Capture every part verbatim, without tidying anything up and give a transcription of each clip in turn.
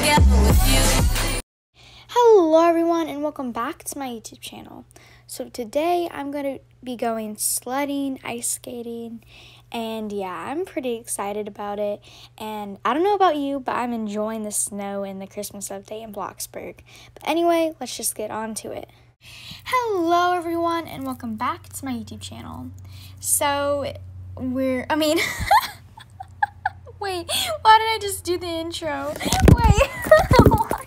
together with you. Hello everyone and welcome back to my YouTube channel. So today I'm going to be going sledding, ice skating, and yeah, I'm pretty excited about it. And I don't know about you, but I'm enjoying the snow and the Christmas update in Bloxburg. But anyway, let's just get on to it. Hello everyone and welcome back to my YouTube channel. So we're, I mean, wait, why did I just do the intro? Wait, what?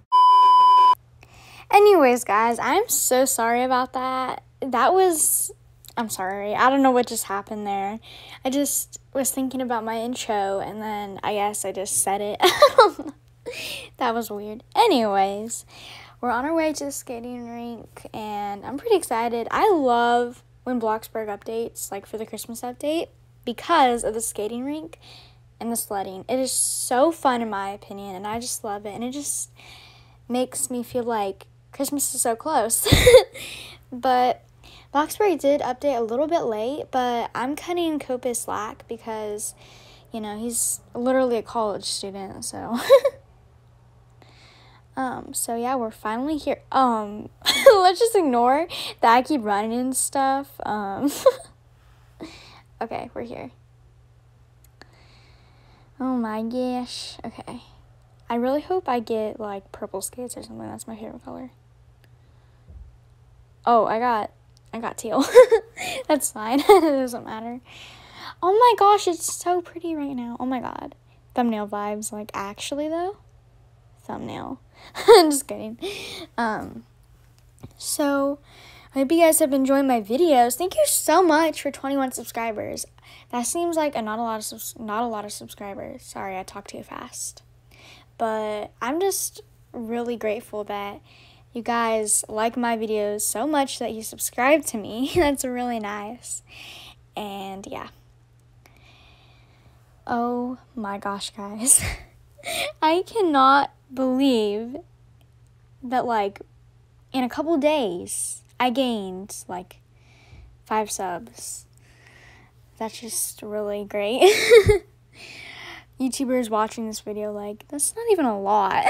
Anyways, guys, I'm so sorry about that. That was, I'm sorry. I don't know what just happened there. I just was thinking about my intro, and then I guess I just said it. That was weird. Anyways, we're on our way to the skating rink, and I'm pretty excited. I love when Bloxburg updates, like for the Christmas update, because of the skating rink and the sledding. It is so fun, in my opinion, and I just love it, and it just makes me feel like Christmas is so close. But Bloxburg did update a little bit late, but I'm cutting Copa slack because, you know, he's literally a college student, so. um, so yeah, we're finally here. Um, let's just ignore that I keep running and stuff. Um, okay, we're here. Oh my gosh. Okay. I really hope I get, like, purple skates or something. That's my favorite color. Oh, I got, I got teal. That's fine. It doesn't matter. Oh my gosh, it's so pretty right now. Oh my god. Thumbnail vibes. Like, actually, though. Thumbnail. I'm just kidding. Um, so, I hope you guys have enjoyed my videos. Thank you so much for twenty-one subscribers. That seems like a, not a lot of subs not a lot of subscribers. Sorry, I talked too fast. But I'm just really grateful that you guys like my videos so much that you subscribe to me. That's really nice. And yeah. Oh my gosh, guys. I cannot believe that, like, in a couple days, I gained, like, five subs. That's just really great. YouTubers watching this video, like, that's not even a lot.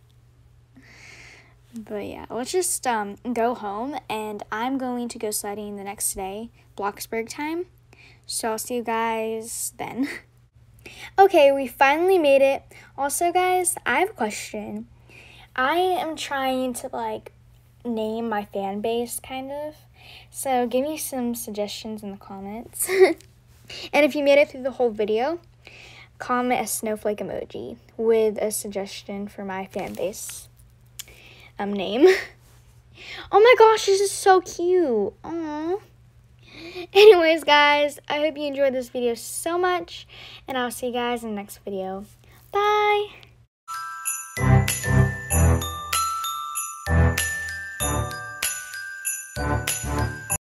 But yeah, let's just um go home, and I'm going to go sledding the next day, Bloxburg time. So I'll see you guys then. Okay, we finally made it. Also, guys, I have a question. I am trying to, like, name my fan base, kind of. So give me some suggestions in the comments. And if you made it through the whole video, comment a snowflake emoji with a suggestion for my fan base um name. Oh my gosh, this is so cute. Aww. Anyways, guys, I hope you enjoyed this video so much, and I'll see you guys in the next video. Bye.